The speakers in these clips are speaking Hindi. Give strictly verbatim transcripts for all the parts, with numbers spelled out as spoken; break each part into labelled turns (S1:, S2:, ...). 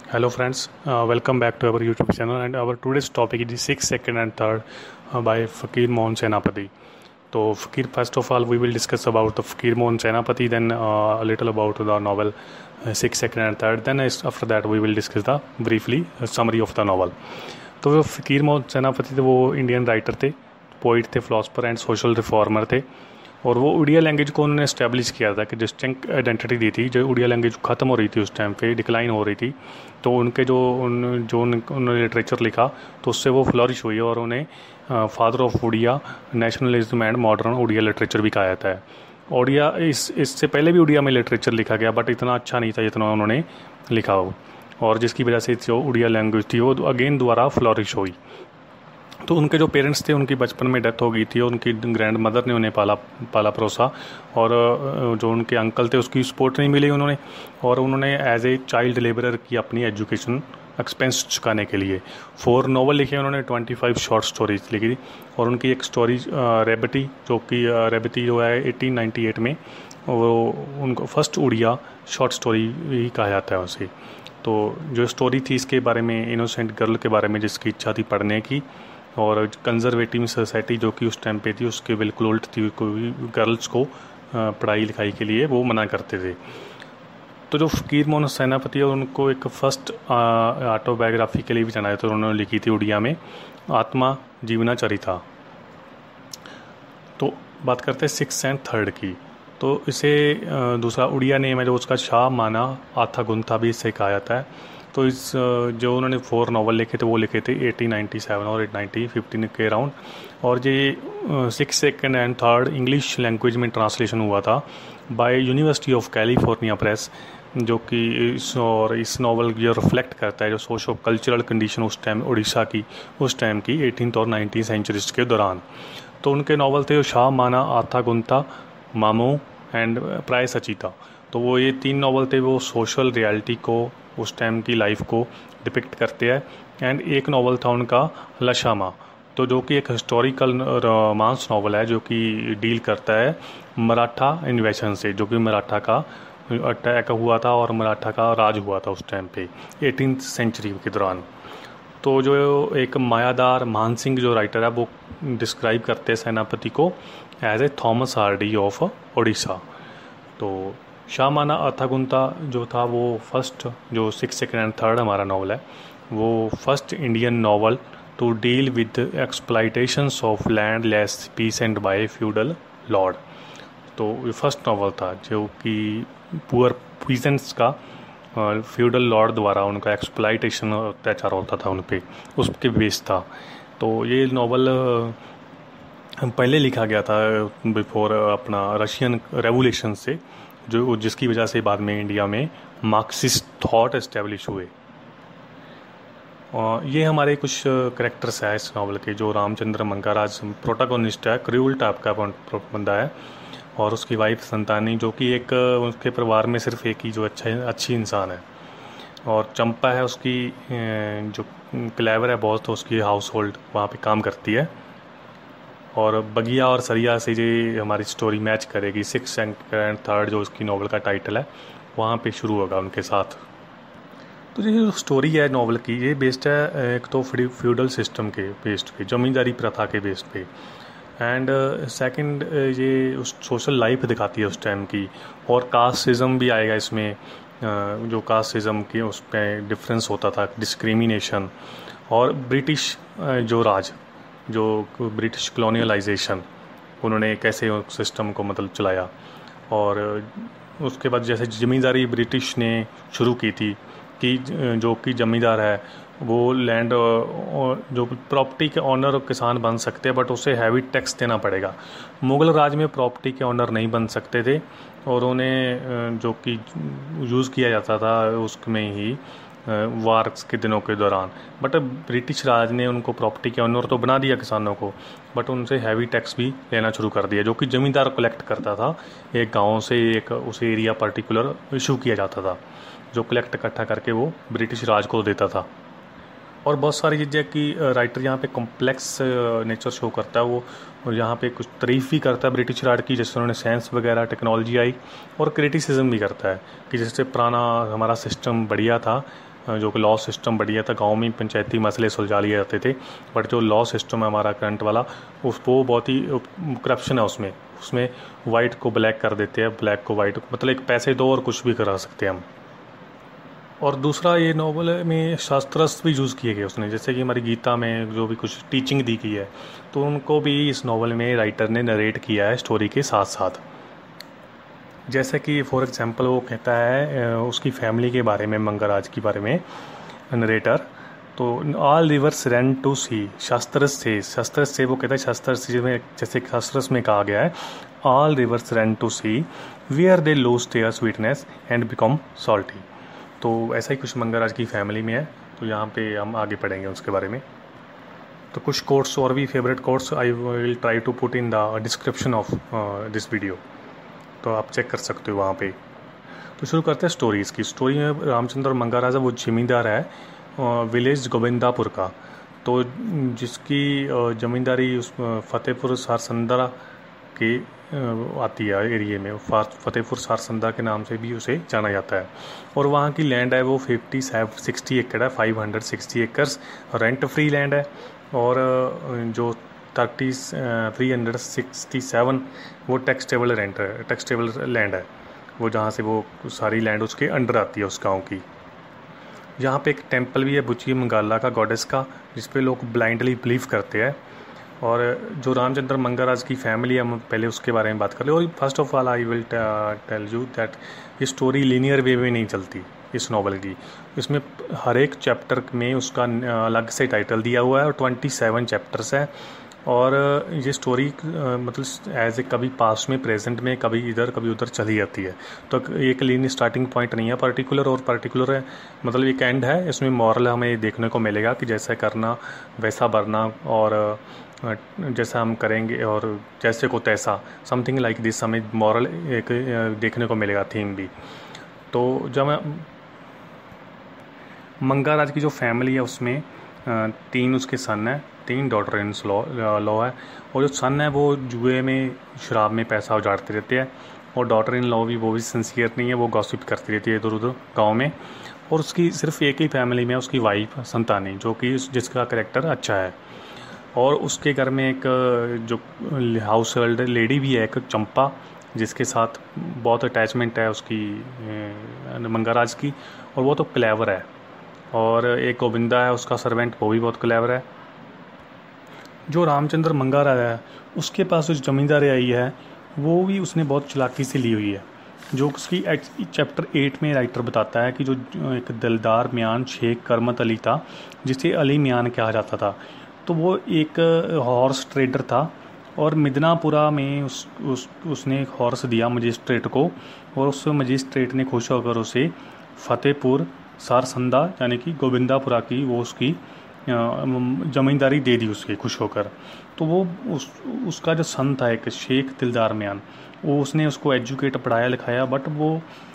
S1: Hello friends, uh, welcome back to our YouTube channel and our today's topic is the sixth, second and third uh, by Fakir Mohan Senapati. So Fakir, first of all we will discuss about the Fakir Mohan Senapati, then uh, a little about the novel uh, sixth, second and third, then after that we will discuss the briefly uh, summary of the novel. तो जो फ़कीर मोहन सेनापति थे वो इंडियन राइटर थे, पोइट थे, फिलोसफर एंड सोशल रिफॉर्मर थे और वो उड़िया लैंग्वेज को उन्होंने इस्टेब्लिश किया था कि डिस्टिंक्ट आइडेंटिटी दी थी। जो उड़िया लैंग्वेज ख़त्म हो रही थी उस टाइम पे, डिक्लाइन हो रही थी, तो उनके जो उन जो उन्होंने लिटरेचर लिखा तो उससे वो फ्लरिश हुई और उन्हें father of Oriya, nationalism and modern Oriya literature भी कहा जाता है। उड़िया इस इससे पहले भी उड़िया में लिटरेचर लिखा गया बट इतना अच्छा नहीं था जितना उन्होंने लिखा हो, और जिसकी वजह से जो उड़िया लैंग्वेज थी वो अगेन दोबारा फ्लरिश हुई। तो उनके जो पेरेंट्स थे उनकी बचपन में डेथ हो गई थी, उनकी ग्रैंड मदर ने उन्हें पाला पाला परोसा, और जो उनके अंकल थे उसकी सपोर्ट नहीं मिली उन्होंने, और उन्होंने एज ए चाइल्ड लेबरर की अपनी एजुकेशन एक्सपेंस चुकाने के लिए फोर नॉवल लिखे उन्होंने, ट्वेंटी फाइव शॉर्ट स्टोरीज लिखी थी। और उनकी एक स्टोरी रेबती, जो कि रेबती जो है एटीन नाइन्टी एट में, वो उनको फर्स्ट उड़िया शॉर्ट स्टोरी ही कहा जाता है उसे। तो जो स्टोरी थी इसके बारे में, इनोसेंट गर्ल के बारे में जिसकी इच्छा थी पढ़ने की, और कंजर्वेटिव सोसाइटी जो कि उस टाइम पे थी उसके बिल्कुल उल्ट थी, कोई गर्ल्स को पढ़ाई लिखाई के लिए वो मना करते थे। तो जो फ़कीर मोहन सेनापति है उनको एक फ़र्स्ट ऑटोबायोग्राफी के लिए भी जाना है, तो उन्होंने लिखी थी उड़िया में, आत्मा जीवना चरिता। तो बात करते हैं सिक्स एंड थर्ड की, तो इसे दूसरा उड़िया नेम है जो उसका शाह माना आथा गुंथा भी इससे कहा जाता है। तो इस जो उन्होंने फोर नावल लिखे थे वो लिखे थे एटीन नाइन्टी सेवन और नाइन्टीन फिफ्टीन के अराउंड, और ये six, second and third English language में ट्रांसलेशन हुआ था by University of California Press, जो कि इस और इस नावल जो रिफ्लेक्ट करता है जो सोशो कल्चरल कंडीशन उस टाइम उड़ीसा की उस टाइम की एटीन और नाइनटीन सेंचुरीज के दौरान। तो उनके नावल थे शाह माना आथा गुंथा, मामू एंड प्राय सचिता। तो वो ये तीन नावल थे वो सोशल रियलिटी को, उस टाइम की लाइफ को डिपिक्ट करते हैं। एंड एक नावल था उनका लशामा, तो जो कि एक हिस्टोरिकल रोमांस नावल है जो कि डील करता है मराठा इन्वेशन से, जो कि मराठा का अटैक हुआ था और मराठा का राज हुआ था उस टाइम पे एटीन सेंचुरी के दौरान। तो जो एक मायादार मान सिंह जो राइटर है वो डिस्क्राइब करते हैं सेनापति को as a Thomas Hardy of Orissa. तो शाह माना अथागुंता जो था वो फर्स्ट, जो सिक्स, सेकंड एंड थर्ड हमारा नावल है, वो first Indian novel to deal with एक्सप्लाइटेशंस of land less pheasant bye feudal Lord. तो ये फर्स्ट नावल था जो कि पुअर पीसेंट्स का फ्यूडल लॉर्ड द्वारा उनका एक्सप्लाइटेशन अत्याचार होता था उन पर, उसके बेस था। तो ये नावल पहले लिखा गया था बिफोर अपना रशियन रेवोल्यूशन से, जो जिसकी वजह से बाद में इंडिया में मार्क्सिस्ट थॉट एस्टेब्लिश हुए। और ये हमारे कुछ करेक्टर्स हैं इस नावल के। जो रामचंद्र मंगाराज प्रोटागोनिस्ट है, क्रूल टाइप का बंदा है, और उसकी वाइफ संतानी जो कि एक उसके परिवार में सिर्फ एक ही जो अच्छा अच्छी इंसान है, और चंपा है उसकी जो क्लेवर है बहुत, तो उसकी हाउस होल्ड वहाँ पे काम करती है। और बगिया और सरिया से ये हमारी स्टोरी मैच करेगी। सिक्स एंड थर्ड जो उसकी नावल का टाइटल है वहाँ पे शुरू होगा उनके साथ। तो ये जो स्टोरी है नावल की, ये बेस्ड है एक तो फ्यूडल सिस्टम के बेस्ड पे, ज़मींदारी प्रथा के बेस्ड पे, एंड सेकंड ये उस सोशल लाइफ दिखाती है उस टाइम की, और कास्टिज़म भी आएगा इसमें, जो कास्टिज़म की उस पर डिफरेंस होता था, डिस्क्रिमिनेशन, और ब्रिटिश जो राज, जो ब्रिटिश कॉलोनियलाइजेशन उन्होंने कैसे उस सिस्टम को मतलब चलाया। और उसके बाद जैसे ज़मींदारी ब्रिटिश ने शुरू की थी कि जो कि ज़मींदार है वो लैंड जो प्रॉपर्टी के ऑनर किसान बन सकते हैं बट उसे हैवी टैक्स देना पड़ेगा। मुग़ल राज में प्रॉपर्टी के ऑनर नहीं बन सकते थे, और उन्हें जो कि यूज़ किया जाता था उसमें ही वार्स के दिनों के दौरान। बट ब्रिटिश राज ने उनको प्रॉपर्टी के ऑनर तो बना दिया किसानों को, बट उनसे हैवी टैक्स भी लेना शुरू कर दिया, जो कि ज़मींदार कलेक्ट करता था। एक गांव से एक उस एरिया पर्टिकुलर इशू किया जाता था, जो कलेक्ट इकट्ठा करके वो ब्रिटिश राज को देता था। और बहुत सारी चीज़ें कि राइटर यहाँ पे कॉम्प्लेक्स नेचर शो करता है, वो यहाँ पे कुछ तारीफ़ भी करता है ब्रिटिश राज की, जैसे उन्होंने साइंस वगैरह टेक्नोलॉजी आई, और क्रिटिसिज्म भी करता है कि जैसे पुराना हमारा सिस्टम बढ़िया था, जो कि लॉ सिस्टम बढ़िया था, गांव में पंचायती मसले सुलझा लिए जाते थे। बट जो लॉ सिस्टम है हमारा करंट वाला, उस वो बहुत ही करप्शन है उसमें उसमें वाइट को ब्लैक कर देते हैं, ब्लैक को वाइट, मतलब एक पैसे दो और कुछ भी करा सकते हैं हम। और दूसरा, ये नॉवल में शास्त्रास्त्र भी यूज़ किए गए उसने, जैसे कि हमारी गीता में जो भी कुछ टीचिंग दी गई है तो उनको भी इस नॉवल में राइटर ने नरेट किया है स्टोरी के साथ साथ। जैसे कि फॉर एग्जांपल वो कहता है उसकी फैमिली के बारे में, मंगाराज के बारे में नरेटर, तो all rivers run to sea, shastras से शास्त्रस से वो कहता है, शास्त्रस में जैसे शास्त्रस में कहा गया है all rivers run to sea where they lose their sweetness and become salty. तो ऐसा ही कुछ मंगाराज की फैमिली में है, तो यहाँ पे हम आगे पढ़ेंगे उसके बारे में। तो कुछ कोट्स और भी favourite quotes I will try to put in the description of this video, तो आप चेक कर सकते हो वहाँ पे। तो शुरू करते हैं स्टोरी इसकी। स्टोरी में रामचंद्र मंगाराज वो जमींदार है विलेज गोविंदापुर का, तो जिसकी ज़मींदारी उस फतेहपुर सारसंदा के आती है एरिए में, फतेहपुर सारसंदा के नाम से भी उसे जाना जाता है। और वहाँ की लैंड है वो फिफ्टी सिक्सटी एकड़ है, five hundred sixty acres rent free land है। और जो thirty three hundred sixty seven वो टैक्सटेबल रेंट है, टैक्सटेबल लैंड है वो, जहाँ से वो सारी लैंड उसके अंडर आती है उस गाँव की। यहाँ पे एक टेंपल भी है बुची मंगाला का, गॉडेस का, जिस पे लोग ब्लाइंडली बिलीव करते हैं। और जो रामचंद्र मंगाराज की फैमिली है, हम पहले उसके बारे में बात कर ले। और first of all I will tell you that ये स्टोरी लीनियर वे में नहीं चलती इस नॉवल की। इसमें हर एक चैप्टर में उसका अलग से टाइटल दिया हुआ है और ट्वेंटी सेवन चैप्टर्स है। और ये स्टोरी मतलब एज ए कभी पास्ट में, प्रेजेंट में, कभी इधर कभी उधर चली जाती है। तो एक लीन स्टार्टिंग पॉइंट नहीं है पर्टिकुलर, और पर्टिकुलर है मतलब एक एंड है। इसमें मॉरल हमें देखने को मिलेगा कि जैसा करना वैसा भरना, और जैसा हम करेंगे और जैसे को तैसा, समथिंग लाइक दिस हमें मॉरल एक देखने को मिलेगा, थीम भी। तो जब मंगाराज की जो फैमिली है उसमें तीन उसके सन है, तीन डॉटर इन लॉ लॉ है। और जो सन है वो जुए में, शराब में पैसा उजाड़ते रहते हैं। और डॉटर इन लॉ भी वो भी सिंसियर नहीं है, वो गॉसिप करती रहती है इधर उधर गाँव में। और उसकी सिर्फ एक ही फैमिली में उसकी वाइफ संतानी, जो कि जिसका करेक्टर अच्छा है। और उसके घर में एक जो हाउस होल्ड लेडी भी है, एक चंपा, जिसके साथ बहुत अटैचमेंट है उसकी मंगाराज की, और वो तो क्लेवर है। और एक गोविंदा है उसका सर्वेंट, वो भी बहुत क्लेवर है। जो रामचंद्र मंगाराज है उसके पास जो ज़मींदारी आई है वो भी उसने बहुत चालाकी से ली हुई है। जो उसकी चैप्टर एट में राइटर बताता है कि जो एक दिलदार मियान शेख करमत अली था, जिसे अली मियान कहा जाता था, तो वो एक हॉर्स ट्रेडर था। और मिदनापुरा में उस, उस उसने एक हॉर्स दिया मजिस्ट्रेट को, और उस मजिस्ट्रेट ने खुश होकर उसे फतेहपुर सारसंदा यानी कि गोविंदापुरा की वो उसकी ज़मींदारी दे दी उसके, खुश होकर। तो वो उस उसका जो सन था एक शेख दिलदार मियान, वो उसने उसको एजुकेट पढ़ाया लिखाया, बट वो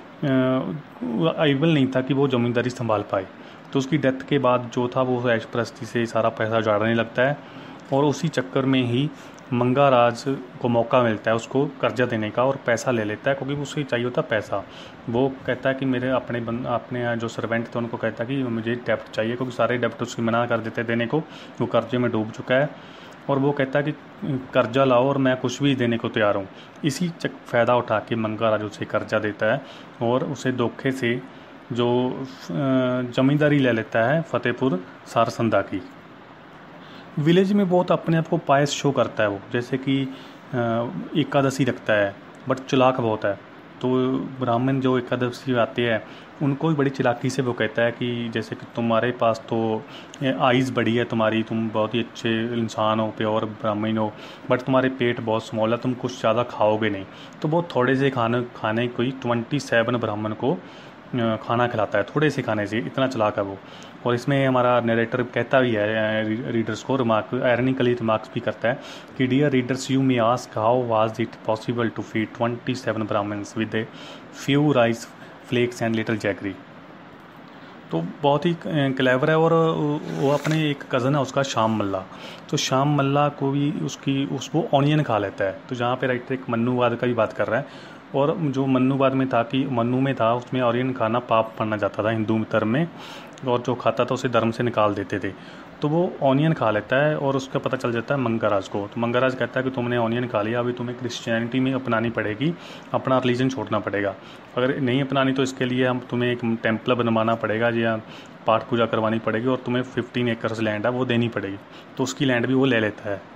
S1: एबल नहीं था कि वो ज़मींदारी संभाल पाए। तो उसकी डेथ के बाद जो था वो ऐश परस्ती से सारा पैसा उजाड़ने लगता है। और उसी चक्कर में ही मंगाराज को मौका मिलता है उसको कर्जा देने का, और पैसा ले लेता है, क्योंकि उसे चाहिए होता पैसा। वो कहता है कि मेरे अपने बंद अपने जो सर्वेंट थे उनको कहता है कि मुझे डेप्ट चाहिए, क्योंकि सारे डेप्ट उसकी मना कर देते देने को, वो कर्जे में डूब चुका है। और वो कहता है कि कर्जा लाओ और मैं कुछ भी देने को तैयार हूँ। इसी चक फ़ायदा उठा के मंगाराज उसे कर्जा देता है और उसे धोखे से जो ज़मींदारी ले लेता है फतेहपुर सारसंदा की। विलेज में बहुत अपने आप को पायस शो करता है वो, जैसे कि एकादशी रखता है, बट चालाक बहुत है। तो ब्राह्मण जो एकादशी आते हैं उनको भी बड़ी चालाकी से वो कहता है कि जैसे कि तुम्हारे पास तो आइज़ बड़ी है तुम्हारी, तुम बहुत ही अच्छे इंसान हो, प्योर ब्राह्मण हो, बट तुम्हारे पेट बहुत स्मॉल है, तुम कुछ ज़्यादा खाओगे नहीं। तो बहुत थोड़े से खाने खाने कोई ट्वेंटी सेवन ब्राह्मण को खाना खिलाता है, थोड़े से खाने से, इतना चालाक है वो। और इसमें हमारा नरेटर कहता भी है रीडर्स को, रिमार्क आयरनिकली रिमार्क्स भी करता है कि dear readers you may ask how was it possible to feed twenty seven Brahmins with a few rice flakes and little jaggery. तो बहुत ही क्लेवर है। और वो अपने एक कज़न है उसका श्याम मल्ला, तो श्याम मल्ला को भी उसकी उसको ऑनियन खा लेता है। तो जहाँ पे राइटर एक मन्नूवाद का भी बात कर रहा है, और जो मन्नूवाद में था कि मन्नू में था उसमें ऑनियन खाना पाप माना जाता था हिंदू धर्म में, और जो खाता था उसे धर्म से निकाल देते थे। तो वो ऑनियन खा लेता है और उसका पता चल जाता है मंगाराज को। तो मंगाराज कहता है कि तुमने ऑनियन खा लिया, अभी तुम्हें क्रिश्चियनिटी में अपनानी पड़ेगी, अपना रिलीजन छोड़ना पड़ेगा। अगर नहीं अपनानी तो इसके लिए हम तुम्हें एक टेम्पल बनवाना पड़ेगा या पाठ पूजा करवानी पड़ेगी, और तुम्हें फिफ्टीन एकर्स लैंड है वो देनी पड़ेगी। तो उसकी लैंड भी वो ले लेता है,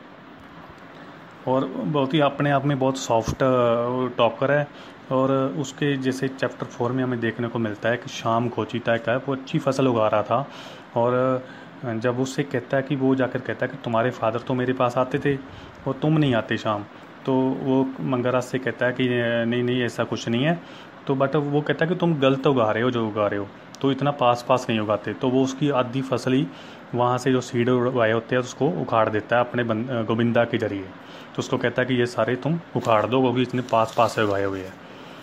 S1: और बहुत ही अपने आप में बहुत सॉफ्ट टॉकर है। और उसके जैसे चैप्टर फोर में हमें देखने को मिलता है कि शाम को चीता का वो अच्छी फसल उगा रहा था, और जब उससे कहता है कि वो जाकर कहता है कि तुम्हारे फादर तो मेरे पास आते थे और तुम नहीं आते शाम, तो वो मंगराज से कहता है कि नहीं नहीं ऐसा कुछ नहीं है। तो बट वो कहता है कि तुम गलत उगा रहे हो जो उगा रहे हो, तो इतना पास पास नहीं उगाते। तो वो उसकी आधी फसल ही वहाँ से जो सीड उगाए होते हैं उसको उखाड़ देता है अपने गोविंदा के जरिए। तो उसको कहता है कि ये सारे तुम उखाड़ दो क्योंकि इतने पास पास से उगाए हुए हैं।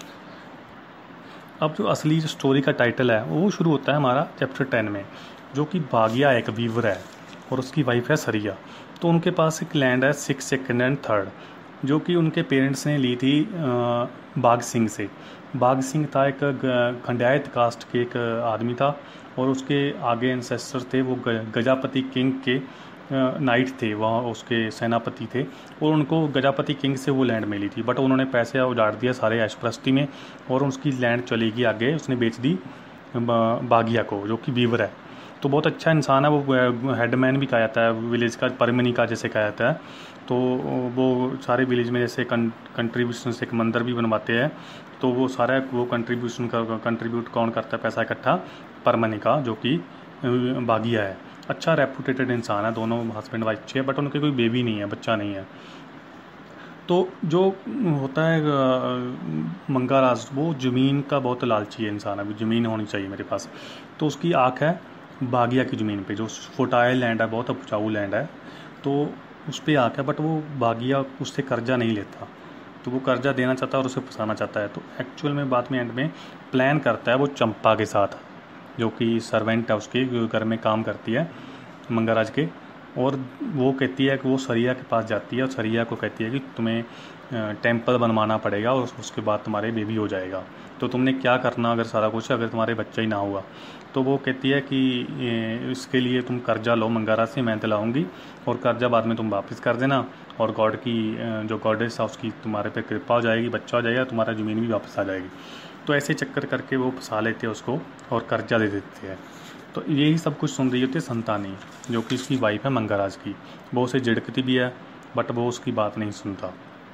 S1: अब जो असली जो स्टोरी का टाइटल है वो शुरू होता है हमारा चैप्टर टेन में, जो कि बागिया एक वीवर है और उसकी वाइफ है सरिया। तो उनके पास एक लैंड है सिक्स सेकेंड एंड थर्ड, जो कि उनके पेरेंट्स ने ली थी बाघ सिंह से। बाघ सिंह था एक खंडायत कास्ट के एक आदमी था, और उसके आगे एंसेस्टर थे वो गजापति किंग के नाइट थे, वहाँ उसके सेनापति थे, और उनको गजापति किंग से वो लैंड मिली थी। बट उन्होंने पैसे उजाड़ दिया सारे ऐशप्रस्ती में, और उसकी लैंड चलेगी आगे, उसने बेच दी बागिया को जो कि वीवर है। तो बहुत अच्छा इंसान है वो, हेडमैन भी कहा जाता है विलेज का, परमनी का जैसे कहा जाता है। तो वो सारे विलेज में जैसे कंट्रीब्यूशन से एक मंदिर भी बनवाते हैं, तो वो सारा वो कंट्रीब्यूशन का कंट्रीब्यूट कौन करता है पैसा इकट्ठा, परमनी का जो कि बागिया है। अच्छा रेपुटेटेड इंसान है, दोनों हस्बैंड वाइफ अच्छे हैं, बट उनके कोई बेबी नहीं है, बच्चा नहीं है। तो जो होता है मंगाराज वो ज़मीन का बहुत लालची है इंसान, अभी ज़मीन होनी चाहिए मेरे पास। तो उसकी आँख है बागिया की ज़मीन पे, जो फर्टाइल लैंड है, बहुत उपजाऊ लैंड है, तो उस पर आँख है। बट वो बागिया उससे कर्जा नहीं लेता, तो वो कर्जा देना चाहता है और उसे फंसाना चाहता है। तो एक्चुअल में बाद में एंड में प्लान करता है वो चंपा के साथ, जो कि सर्वेंट है उसके, घर में काम करती है मंगाराज के। और वो कहती है कि वो सरिया के पास जाती है और सरिया को कहती है कि तुम्हें टेंपल बनवाना पड़ेगा और उसके बाद तुम्हारे बेबी हो जाएगा। तो तुमने क्या करना अगर सारा कुछ अगर तुम्हारे बच्चा ही ना हुआ। तो वो कहती है कि इसके लिए तुम कर्जा लो मंगाराज से, मैं दिलाऊंगी, और कर्जा बाद में तुम वापस कर देना, और गॉड की जो गॉडेस है उसकी तुम्हारे पे कृपा हो जाएगी, बच्चा हो जाएगा, तुम्हारा ज़मीन भी वापस आ जाएगी। तो ऐसे चक्कर करके वो फंसा लेते हैं उसको और कर्जा दे देते हैं। तो यही सब कुछ सुन रही होती है संतानी, जो कि उसकी वाइफ है मंगाराज की। वो उसे झिड़कती भी है, बट वो उसकी बात नहीं सुनता।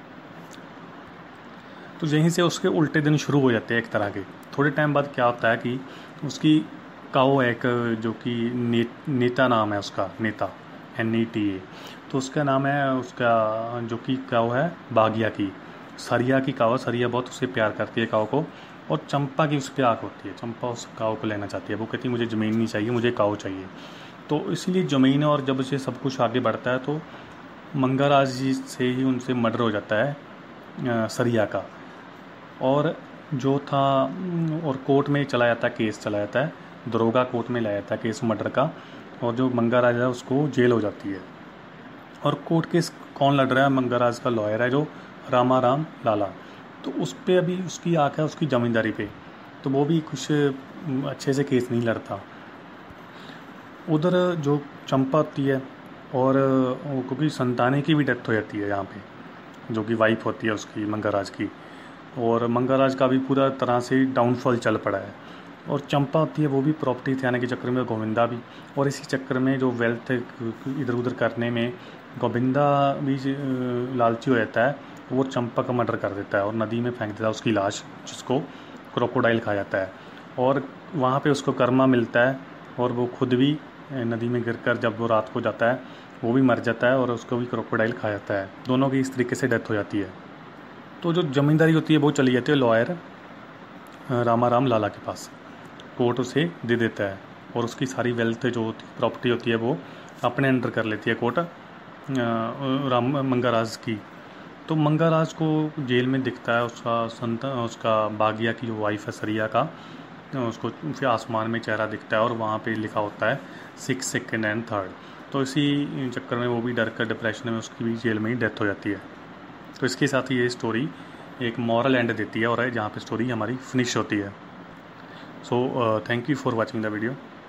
S1: तो यहीं से उसके उल्टे दिन शुरू हो जाते हैं एक तरह के। थोड़े टाइम बाद क्या होता है कि उसकी काऊ एक जो कि ने, नेता नाम है उसका, नेता एन ई टी ए। तो उसका नाम है उसका जो कि काऊ है बागिया की, सरिया की काऊ। सरिया बहुत उससे प्यार करती है काऊ को, और चंपा की उस पर आँख होती है। चंपा उस काऊ को लेना चाहती है, वो कहती है मुझे ज़मीन नहीं चाहिए, मुझे काऊ चाहिए। तो इसीलिए ज़मीन, और जब से सब कुछ आगे बढ़ता है तो मंगाराज जी से ही उनसे मर्डर हो जाता है सरिया का। और जो था और कोर्ट में चला जाता है, केस चला जाता है, दरोगा कोर्ट में लाया जाता है केस मर्डर का, और जो मंगाराज है उसको जेल हो जाती है। और कोर्ट केस कौन लड़ रहा है, मंगाराज का लॉयर है जो रामा राम लाला। तो उस पर अभी उसकी आँख है उसकी ज़मींदारी पे, तो वो भी कुछ अच्छे से केस नहीं लड़ता। उधर जो चंपा होती है, और क्योंकि संताने की भी डेथ हो जाती है यहाँ पे, जो कि वाइफ होती है उसकी मंगाराज की, और मंगाराज का भी पूरा तरह से डाउनफॉल चल पड़ा है। और चंपा होती है वो भी प्रॉपर्टी थे आने के चक्कर में, गोविंदा भी, और इसी चक्कर में जो वेल्थ इधर उधर करने में गोविंदा भी लालची हो जाता है। वो चंपा का मर्डर कर देता है और नदी में फेंक देता है उसकी लाश, जिसको क्रोकोडाइल खा जाता है। और वहाँ पे उसको कर्मा मिलता है, और वो खुद भी नदी में गिरकर जब वो रात को जाता है वो भी मर जाता है, और उसको भी क्रोकोडाइल खा जाता है। दोनों की इस तरीके से डेथ हो जाती है। तो जो ज़मींदारी होती है वो चली जाती है लॉयर रामा राम लाला के पास, कोर्ट उसे दे देता है, और उसकी सारी वेल्थ जो प्रॉपर्टी होती है वो अपने अंडर कर लेती है कोर्ट राम मंगाराज की। तो मंगाराज को जेल में दिखता है उसका संता उसका बागिया की जो वाइफ है सरिया का, उसको फिर आसमान में चेहरा दिखता है, और वहाँ पे लिखा होता है सिक्स सेकेंड एंड थर्ड। तो इसी चक्कर में वो भी डर कर डिप्रेशन में उसकी भी जेल में ही डेथ हो जाती है। तो इसके साथ ही ये स्टोरी एक मॉरल एंड देती है और है जहाँ पे स्टोरी हमारी फिनिश होती है। So thank you for watching the video.